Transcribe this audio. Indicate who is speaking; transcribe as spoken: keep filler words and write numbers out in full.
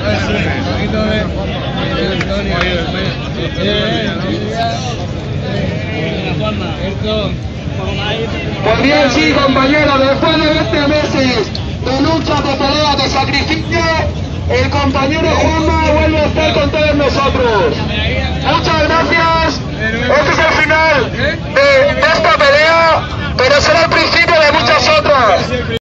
Speaker 1: Pues bien, sí, compañeros, después de veinte meses de lucha, de pelea, de sacrificio, el compañero Juanma vuelve a estar con todos nosotros. Muchas gracias. Este es el final de esta pelea, pero será el principio de muchas otras.